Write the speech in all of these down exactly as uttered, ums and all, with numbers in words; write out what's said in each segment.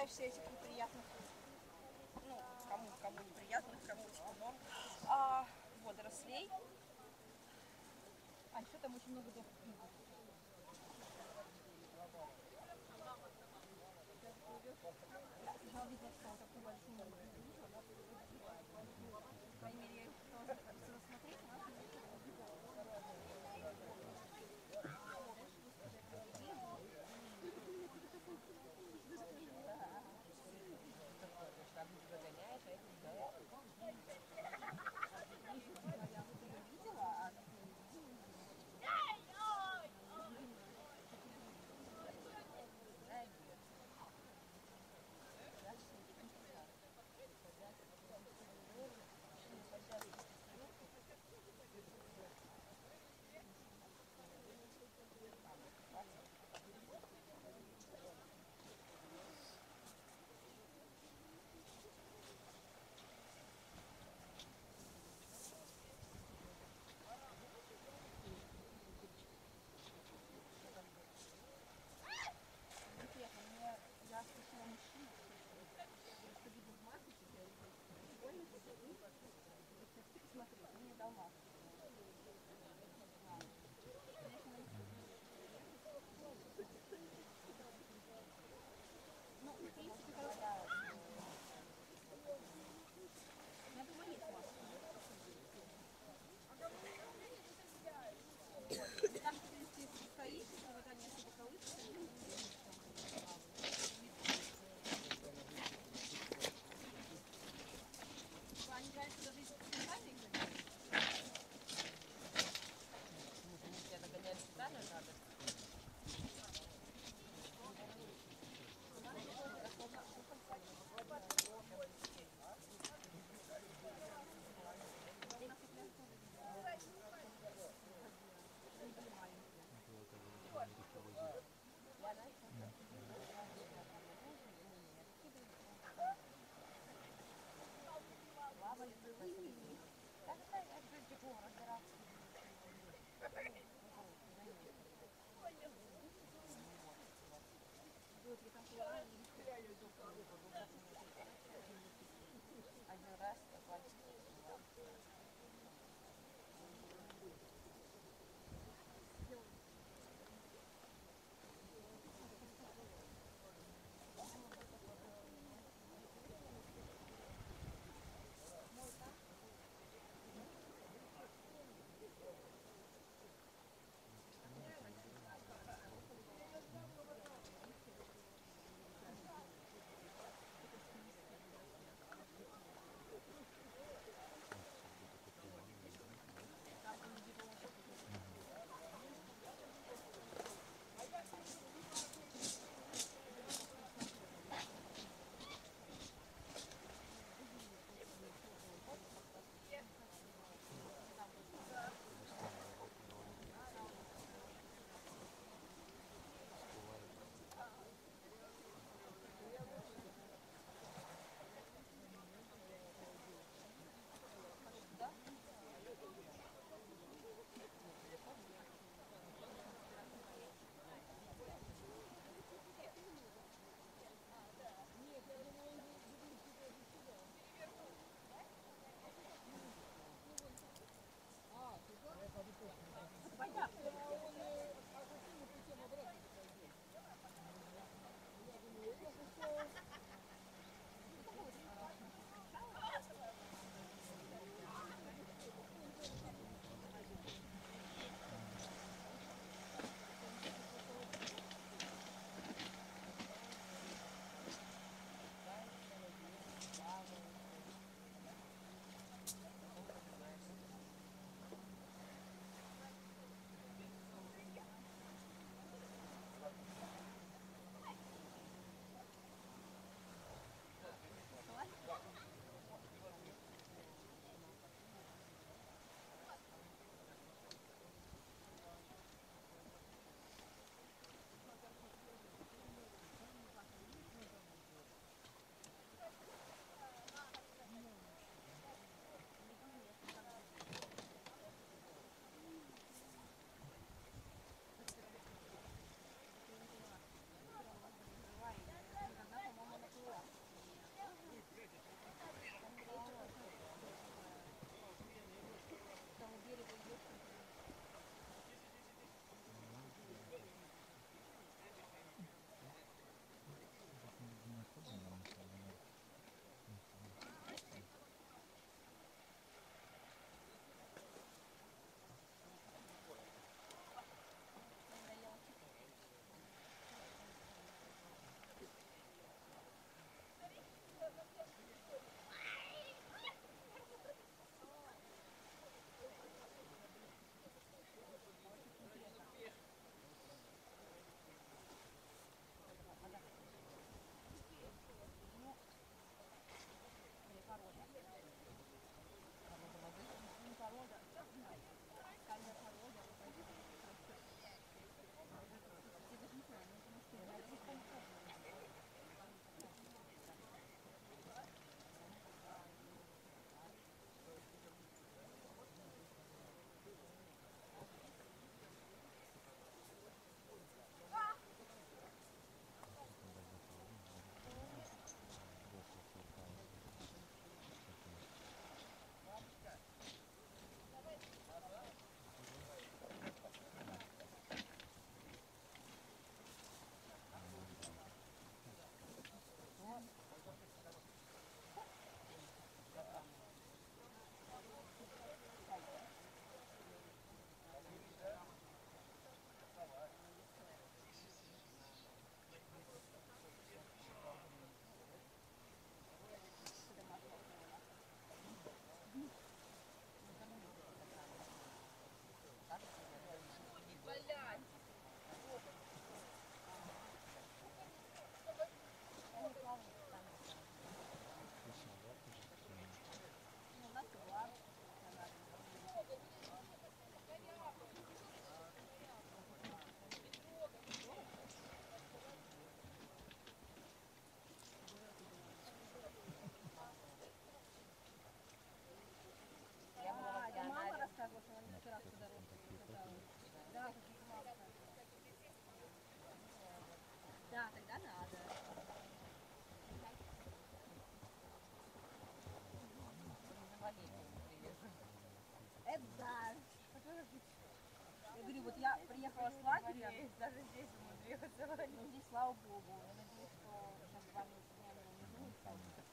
избавишься этих неприятных, ну, кому, кому неприятных, кому типа норм, а, водорослей. А еще там очень много дохлых рыб. Да, сначала видела, что он такую большую рыбу не видела, да? По крайней мере, я тоже хотела смотреть, но просто лагерь, даже здесь умудрился. Ну здесь, слава богу, я надеюсь, что сейчас два месяца дня не изменится.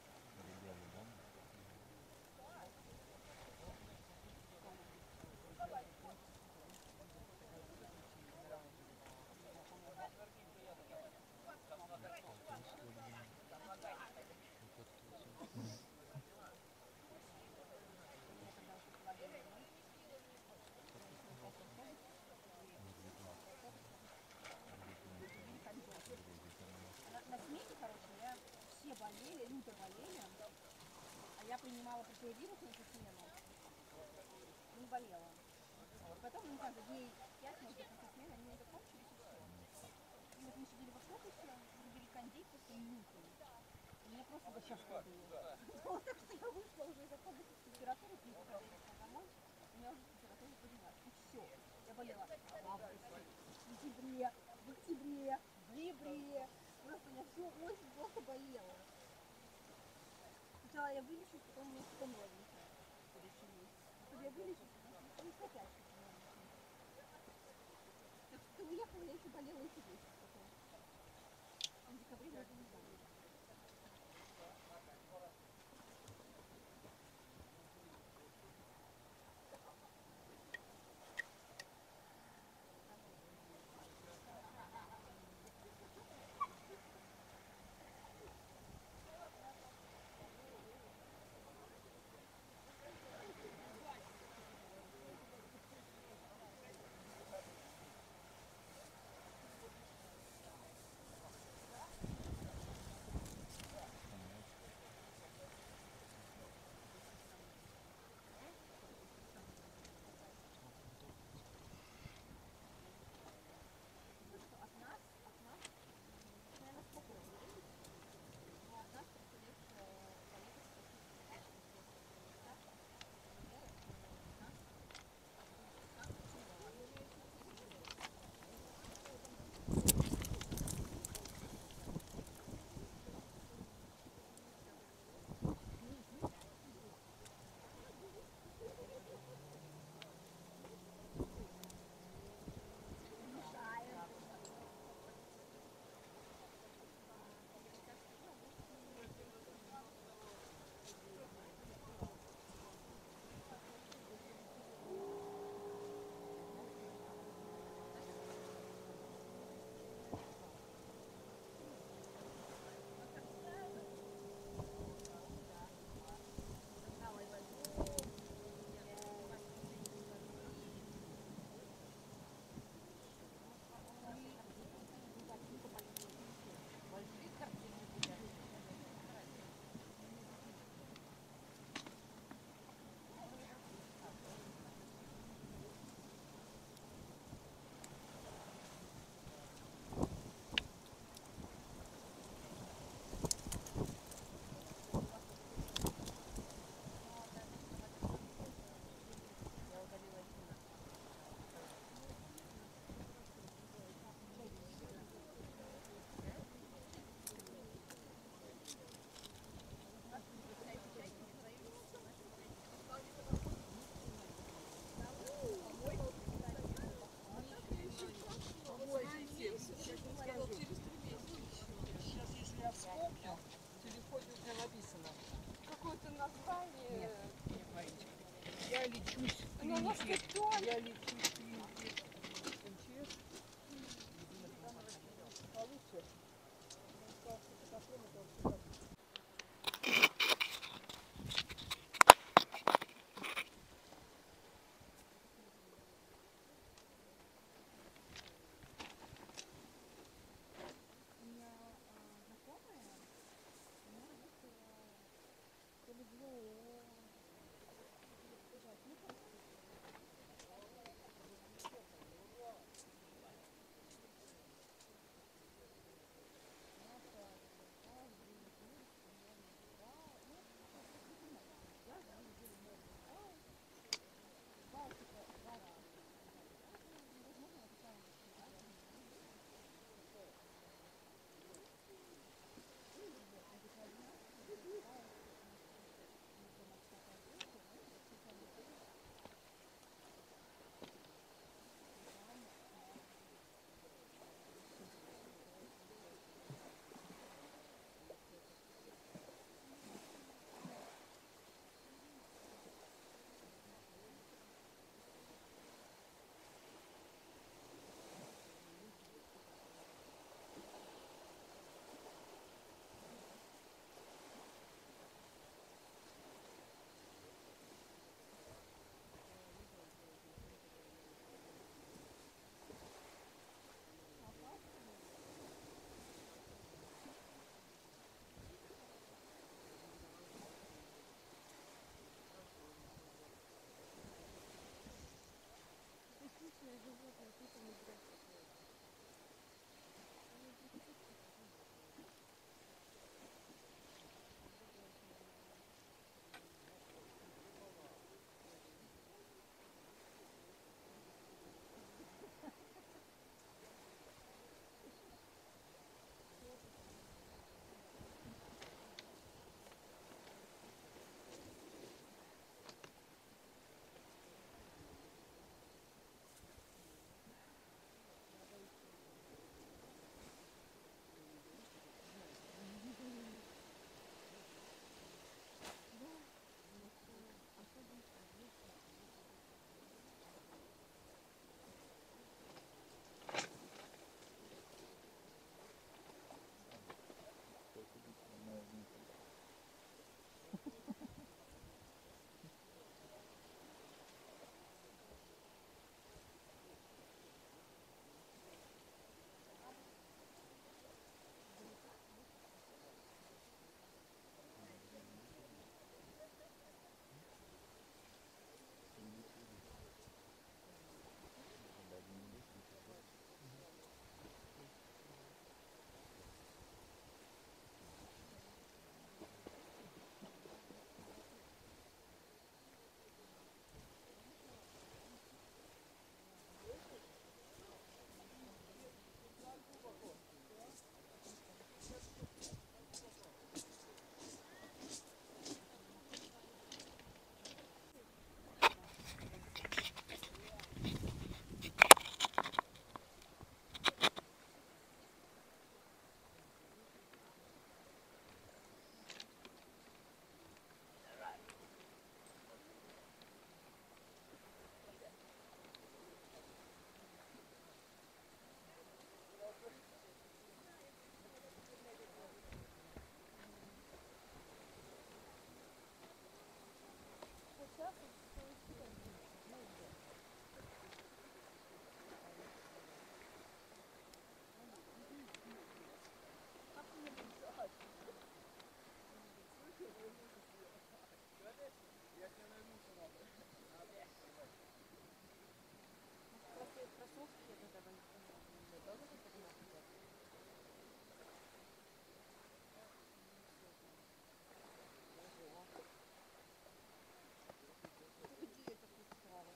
На смете, короче, я все болели, люто болели, а я принимала противовирус на эту смену, не болела. Потом, ну, не знаю, за дней пять, может быть, на этой смене они закончились, и все. И вот мы сидели в автобусе, врубили кондей просто лютый. И меня просто зачем-то было. Так что я вышла уже из автобуса с температурой, не показывала домой, у меня уже температура поднялась. И все. Я болела в августе, в сентябре, в октябре, в ноябре. Просто я всю осень просто болела. Сначала я вылечусь, потом у меня что-то новенькое. Потом я вылечусь, потом опять что-то новенькое. Так что ты уехала, я еще болела эти месяцы потом. В декабре я уже не болела. Я лечусь в клинике. Я лечусь в клинике. Получше. Люблю. Где это писала?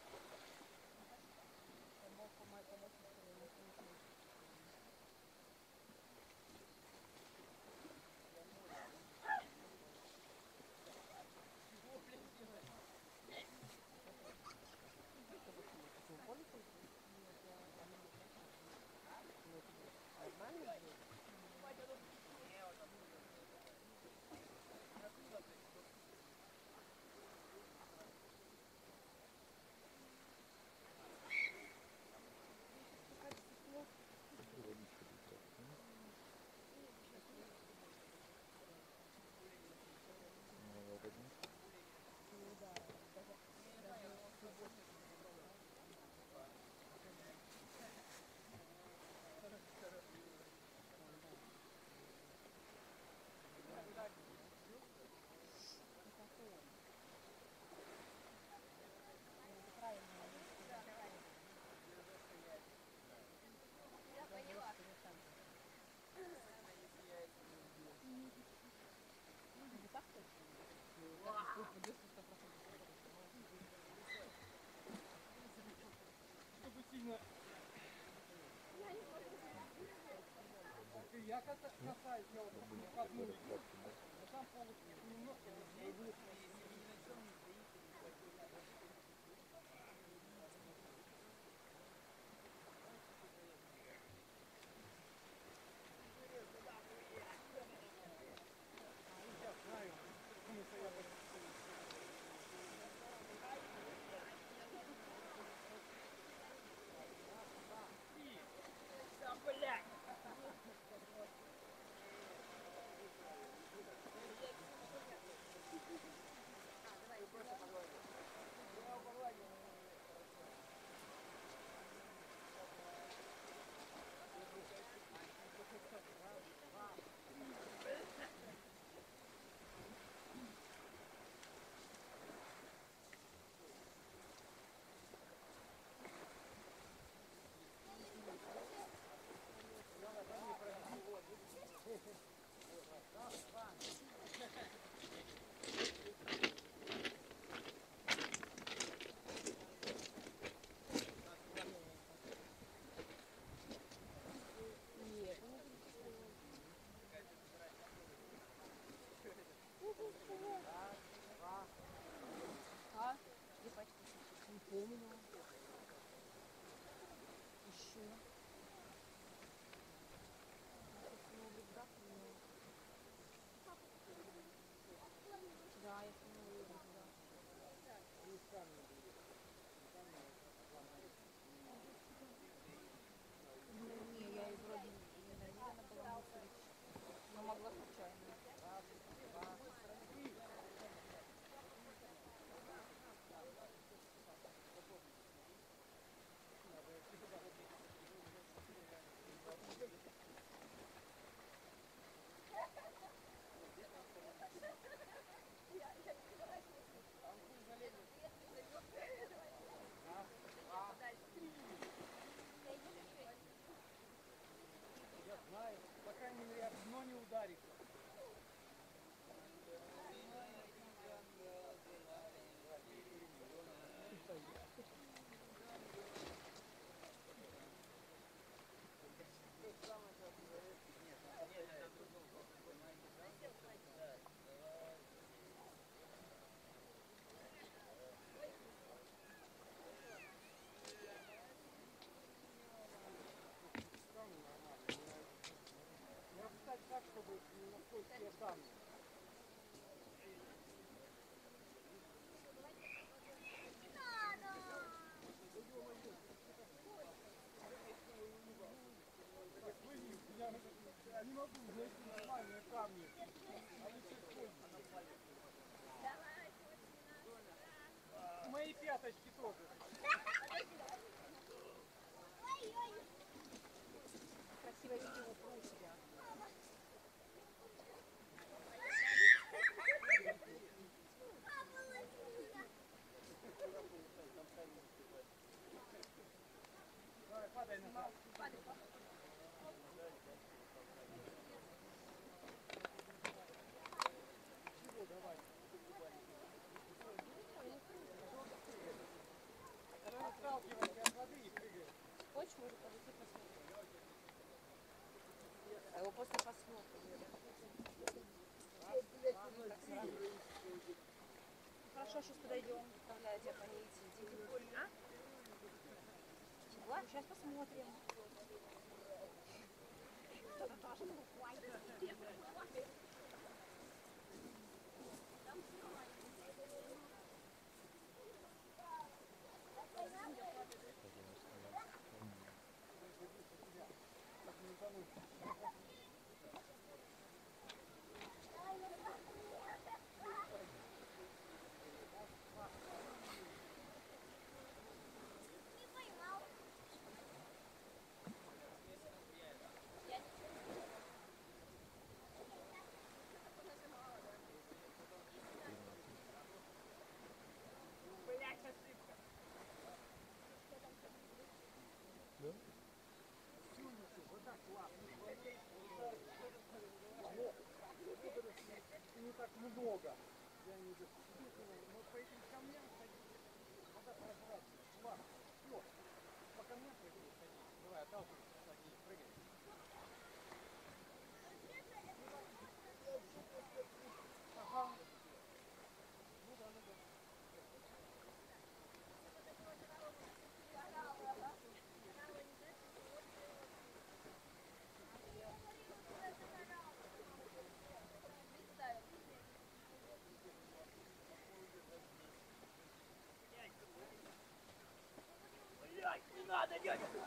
Чтобы сильно... Я касаюсь, я вот одну иду, а там полочки немножко... А? Где пачка? Не помню. Еще. Да, я поняла, да. Не, я и вроде не намерена была мусорить, но могла случайно. Я знаю, по крайней мере, одно не ударится. Я встать так, чтобы насколько я сам. Я не могу найти нормальные камни. Они все мои пяточки тоже. Красивое видео про себя. Давай, падай назад. Падай, падай. Хорошо, сейчас подойдем. Оставляю тебя поедете. А? Чего? Сейчас посмотрим. Что-то тоже не так много. Я не допустил, но по этим камням ходить. Вода прозрачная. Ладно, все. По камням ходить. Давай, отталкивайся, сзади, прыгай. Ага. Ну да, ну да. Блядь, не надо, дядя!